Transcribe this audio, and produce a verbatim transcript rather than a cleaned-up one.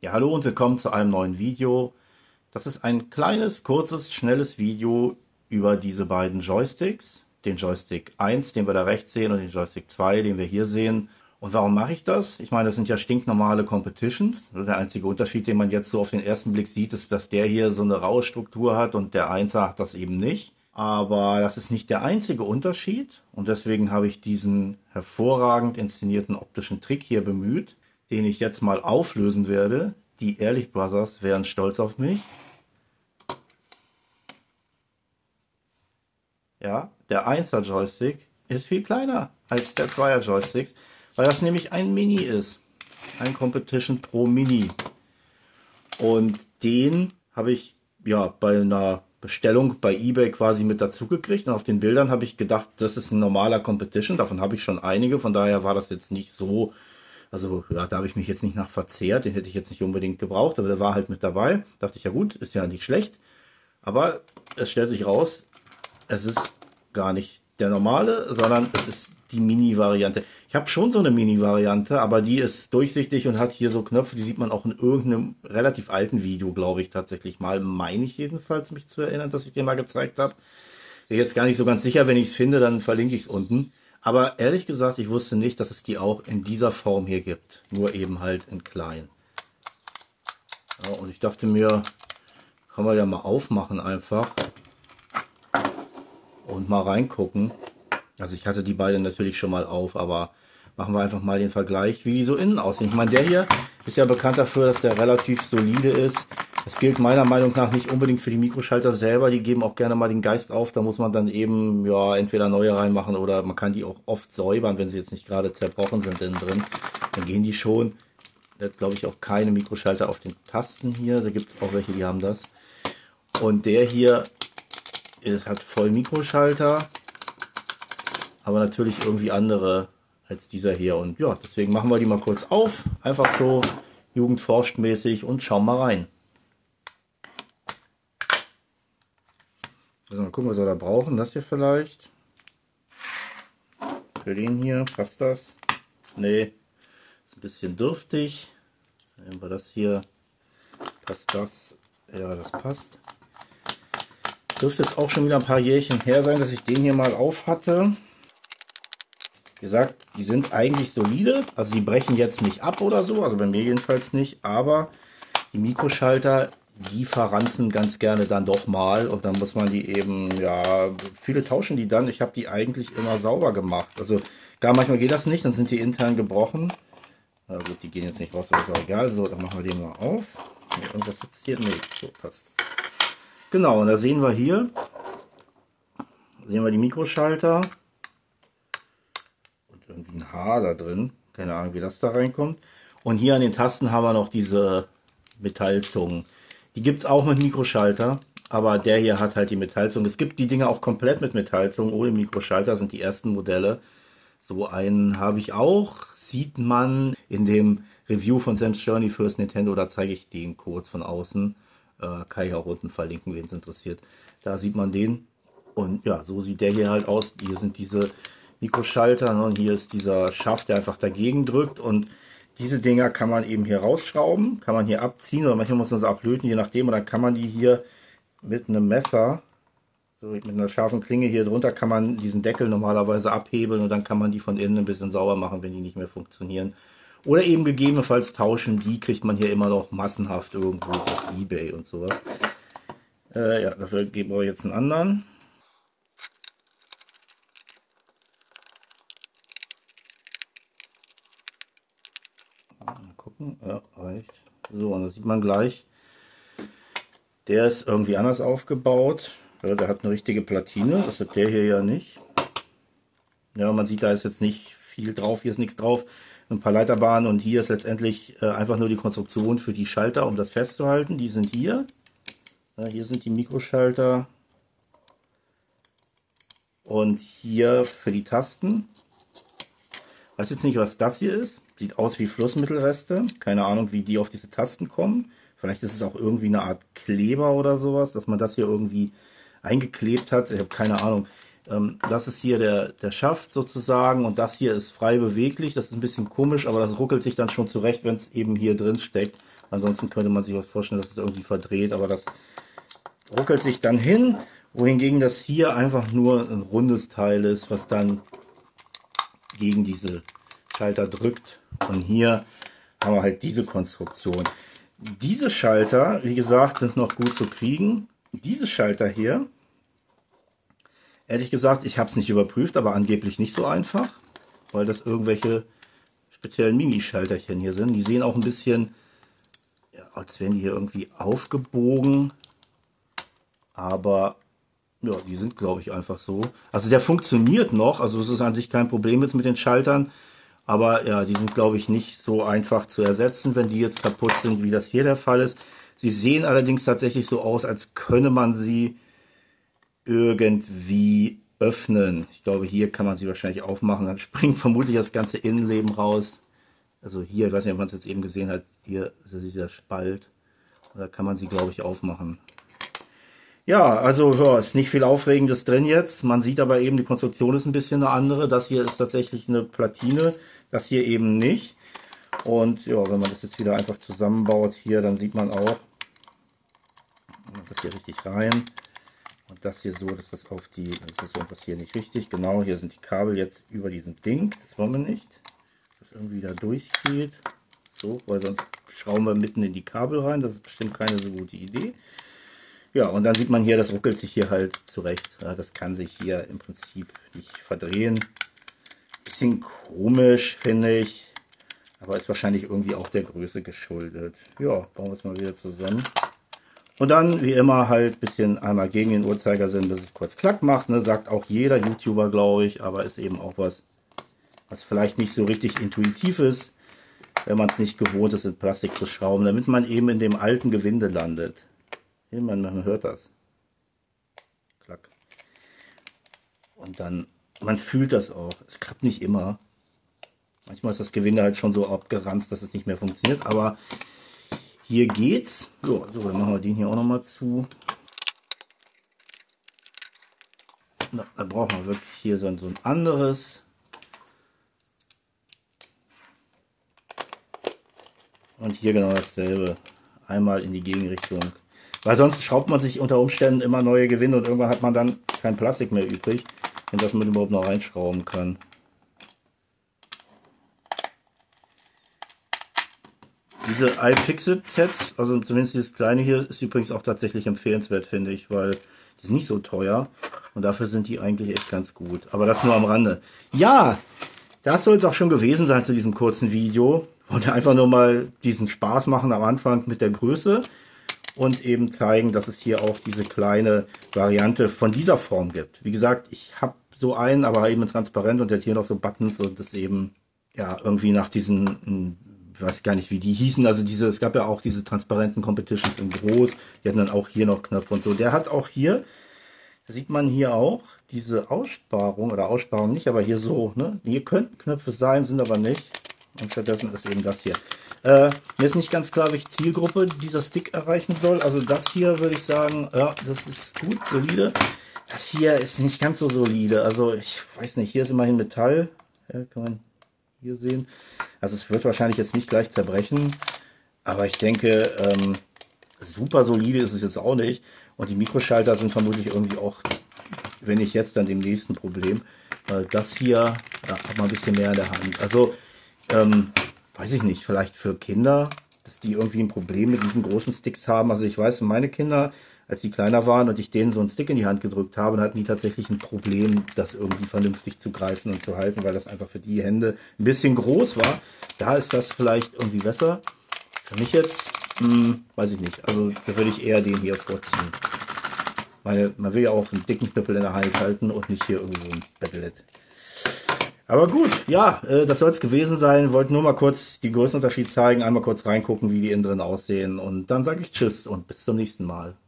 Ja, hallo und willkommen zu einem neuen Video. Das ist ein kleines, kurzes, schnelles Video über diese beiden Joysticks. Den Joystick eins, den wir da rechts sehen, und den Joystick zwei, den wir hier sehen. Und warum mache ich das? Ich meine, das sind ja stinknormale Competitions. Der einzige Unterschied, den man jetzt so auf den ersten Blick sieht, ist, dass der hier so eine raue Struktur hat und der Einser hat das eben nicht. Aber das ist nicht der einzige Unterschied. Und deswegen habe ich diesen hervorragend inszenierten optischen Trick hier bemüht, den ich jetzt mal auflösen werde. Die Ehrlich Brothers wären stolz auf mich. Ja, der Einser Joystick ist viel kleiner als der Zweier Joysticks, weil das nämlich ein Mini ist. Ein Competition Pro Mini. Und den habe ich ja bei einer Bestellung bei eBay quasi mit dazu gekriegt. Und auf den Bildern habe ich gedacht, das ist ein normaler Competition. Davon habe ich schon einige. Von daher war das jetzt nicht so. Also ja, da habe ich mich jetzt nicht nach verzehrt, den hätte ich jetzt nicht unbedingt gebraucht, aber der war halt mit dabei. Dachte ich, ja gut, ist ja nicht schlecht. Aber es stellt sich raus, es ist gar nicht der normale, sondern es ist die Mini-Variante. Ich habe schon so eine Mini-Variante, aber die ist durchsichtig und hat hier so Knöpfe, die sieht man auch in irgendeinem relativ alten Video, glaube ich, tatsächlich mal. Meine ich jedenfalls, mich zu erinnern, dass ich den mal gezeigt habe. Bin jetzt gar nicht so ganz sicher, wenn ich es finde, dann verlinke ich es unten. Aber ehrlich gesagt, ich wusste nicht, dass es die auch in dieser Form hier gibt. Nur eben halt in klein. Ja, und ich dachte mir, kann man ja mal aufmachen einfach. Und mal reingucken. Also ich hatte die beiden natürlich schon mal auf, aber machen wir einfach mal den Vergleich, wie die so innen aussehen. Ich meine, der hier ist ja bekannt dafür, dass der relativ solide ist. Das gilt meiner Meinung nach nicht unbedingt für die Mikroschalter selber. Die geben auch gerne mal den Geist auf. Da muss man dann eben ja entweder neue reinmachen oder man kann die auch oft säubern, wenn sie jetzt nicht gerade zerbrochen sind innen drin. Dann gehen die schon. Da hat, glaube ich, auch keine Mikroschalter auf den Tasten hier. Da gibt es auch welche, die haben das. Und der hier ist, hat voll Mikroschalter, aber natürlich irgendwie andere als dieser hier. Und ja, deswegen machen wir die mal kurz auf. Einfach so jugendforscht-mäßig und schauen mal rein. Also mal gucken, was wir da brauchen. Das hier vielleicht. Für den hier passt das. Nee, ist ein bisschen dürftig. Nehmen wir das hier. Passt das? Ja, das passt. Dürfte jetzt auch schon wieder ein paar Jährchen her sein, dass ich den hier mal auf hatte. Wie gesagt, die sind eigentlich solide. Also die brechen jetzt nicht ab oder so. Also bei mir jedenfalls nicht. Aber die Mikroschalter, die verranzen ganz gerne dann doch mal. Und dann muss man die eben, ja, viele tauschen die dann. Ich habe die eigentlich immer sauber gemacht. Also gar manchmal geht das nicht. Dann sind die intern gebrochen. Na gut, die gehen jetzt nicht raus, aber ist auch egal. So, dann machen wir den mal auf. Irgendwas sitzt hier. Nee, so passt. Genau, und da sehen wir hier, sehen wir die Mikroschalter und irgendwie ein Haar da drin, keine Ahnung, wie das da reinkommt. Und hier an den Tasten haben wir noch diese Metallzungen. Die gibt es auch mit Mikroschalter, aber der hier hat halt die Metallzungen. Es gibt die Dinger auch komplett mit Metallzungen, ohne Mikroschalter, sind die ersten Modelle. So einen habe ich auch, sieht man in dem Review von Sam's Journey fürs Nintendo, da zeige ich den kurz von außen. Äh, kann ich auch unten verlinken, wen es interessiert. Da sieht man den. Und ja, so sieht der hier halt aus. Hier sind diese Mikroschalter, ne? Und hier ist dieser Schaft, der einfach dagegen drückt. Und diese Dinger kann man eben hier rausschrauben, kann man hier abziehen oder manchmal muss man sie ablöten, je nachdem. Und dann kann man die hier mit einem Messer, so mit einer scharfen Klinge hier drunter, kann man diesen Deckel normalerweise abhebeln und dann kann man die von innen ein bisschen sauber machen, wenn die nicht mehr funktionieren. Oder eben gegebenenfalls tauschen, die kriegt man hier immer noch massenhaft irgendwo auf eBay und sowas. Äh, ja, dafür geben wir jetzt einen anderen. Mal gucken, ja, reicht. So, und da sieht man gleich, der ist irgendwie anders aufgebaut. Ja, der hat eine richtige Platine, das hat der hier ja nicht. Ja, man sieht, da ist jetzt nicht viel drauf, hier ist nichts drauf. Ein paar Leiterbahnen und hier ist letztendlich äh, einfach nur die Konstruktion für die Schalter, um das festzuhalten. Die sind hier. Ja, hier sind die Mikroschalter. Und hier für die Tasten. Ich weiß jetzt nicht, was das hier ist. Sieht aus wie Flussmittelreste. Keine Ahnung, wie die auf diese Tasten kommen. Vielleicht ist es auch irgendwie eine Art Kleber oder sowas, dass man das hier irgendwie eingeklebt hat. Ich habe keine Ahnung. Ähm, das ist hier der, der Schaft sozusagen und das hier ist frei beweglich. Das ist ein bisschen komisch, aber das ruckelt sich dann schon zurecht, wenn es eben hier drin steckt. Ansonsten könnte man sich auch vorstellen, dass es irgendwie verdreht, aber das ruckelt sich dann hin, wohingegen das hier einfach nur ein rundes Teil ist, was dann gegen diese Schalter drückt. Und hier haben wir halt diese Konstruktion. Diese Schalter, wie gesagt, sind noch gut zu kriegen. Diese Schalter hier, ehrlich gesagt, ich habe es nicht überprüft, aber angeblich nicht so einfach, weil das irgendwelche speziellen Mini-Schalterchen hier sind. Die sehen auch ein bisschen, ja, als wären die hier irgendwie aufgebogen, aber ja, die sind, glaube ich, einfach so. Also der funktioniert noch, also es ist an sich kein Problem jetzt mit den Schaltern, aber ja, die sind, glaube ich, nicht so einfach zu ersetzen, wenn die jetzt kaputt sind, wie das hier der Fall ist. Sie sehen allerdings tatsächlich so aus, als könne man sie irgendwie öffnen. Ich glaube, hier kann man sie wahrscheinlich aufmachen, dann springt vermutlich das ganze Innenleben raus. Also hier, ich weiß nicht, ob man es jetzt eben gesehen hat, hier ist dieser Spalt. Da kann man sie, glaube ich, aufmachen. Ja, also ja, ist nicht viel Aufregendes drin jetzt. Man sieht aber eben, die Konstruktion ist ein bisschen eine andere. Das hier ist tatsächlich eine Platine, das hier eben nicht. Und ja, wenn man das jetzt wieder einfach zusammenbaut hier, dann sieht man auch, das hier richtig rein. Und das hier so, dass das auf die, das ist irgendwas hier nicht richtig. Genau, hier sind die Kabel jetzt über diesem Ding. Das wollen wir nicht, dass irgendwie da durchgeht. So, weil sonst schrauben wir mitten in die Kabel rein. Das ist bestimmt keine so gute Idee. Ja, und dann sieht man hier, das ruckelt sich hier halt zurecht. Das kann sich hier im Prinzip nicht verdrehen. Bisschen komisch, finde ich. Aber ist wahrscheinlich irgendwie auch der Größe geschuldet. Ja, bauen wir es mal wieder zusammen. Und dann, wie immer, halt ein bisschen einmal gegen den Uhrzeigersinn, bis es kurz klack macht. Ne? Sagt auch jeder YouTuber, glaube ich. Aber ist eben auch was, was vielleicht nicht so richtig intuitiv ist, wenn man es nicht gewohnt ist, in Plastik zu schrauben. Damit man eben in dem alten Gewinde landet. Man, man hört das. Klack. Und dann, man fühlt das auch. Es klappt nicht immer. Manchmal ist das Gewinde halt schon so abgeranzt, dass es nicht mehr funktioniert. Aber hier geht's. So, so, dann machen wir den hier auch nochmal zu. Na, da brauchen wir wirklich hier so ein, so ein anderes. Und hier genau dasselbe. Einmal in die Gegenrichtung. Weil sonst schraubt man sich unter Umständen immer neue Gewinde und irgendwann hat man dann kein Plastik mehr übrig, in das man überhaupt noch reinschrauben kann. Diese iFixit-Sets, also zumindest dieses kleine hier, ist übrigens auch tatsächlich empfehlenswert, finde ich, weil die sind nicht so teuer und dafür sind die eigentlich echt ganz gut. Aber das nur am Rande. Ja, das soll es auch schon gewesen sein zu diesem kurzen Video. Ich wollte einfach nur mal diesen Spaß machen am Anfang mit der Größe. Und eben zeigen, dass es hier auch diese kleine Variante von dieser Form gibt. Wie gesagt, ich habe so einen, aber eben transparent und der hat hier noch so Buttons und das eben ja irgendwie nach diesen, ich weiß gar nicht, wie die hießen, also diese, es gab ja auch diese transparenten Competitions in groß, die hatten dann auch hier noch Knöpfe und so. Der hat auch hier, da sieht man hier auch diese Aussparung oder Aussparung nicht, aber hier so, ne? Hier könnten Knöpfe sein, sind aber nicht. Und stattdessen ist eben das hier. Äh, mir ist nicht ganz klar, welche Zielgruppe dieser Stick erreichen soll. Also das hier würde ich sagen, ja, das ist gut, solide. Das hier ist nicht ganz so solide. Also ich weiß nicht, hier ist immerhin Metall. Ja, kann man hier sehen. Also es wird wahrscheinlich jetzt nicht gleich zerbrechen. Aber ich denke, ähm, super solide ist es jetzt auch nicht. Und die Mikroschalter sind vermutlich irgendwie auch, wenn nicht jetzt, dann demnächst ein Problem. Äh, das hier ja, hat man ein bisschen mehr in der Hand. Also ähm, weiß ich nicht, vielleicht für Kinder, dass die irgendwie ein Problem mit diesen großen Sticks haben. Also ich weiß, meine Kinder, als die kleiner waren und ich denen so einen Stick in die Hand gedrückt habe, dann hatten die tatsächlich ein Problem, das irgendwie vernünftig zu greifen und zu halten, weil das einfach für die Hände ein bisschen groß war. Da ist das vielleicht irgendwie besser. Für mich jetzt, hm, weiß ich nicht. Also da würde ich eher den hier vorziehen. Weil man will ja auch einen dicken Knüppel in der Hand halten und nicht hier irgendwo ein Battlet. Aber gut, ja, äh, das soll es gewesen sein. Wollte nur mal kurz die Größenunterschied zeigen, einmal kurz reingucken, wie die innen drin aussehen. Und dann sage ich Tschüss und bis zum nächsten Mal.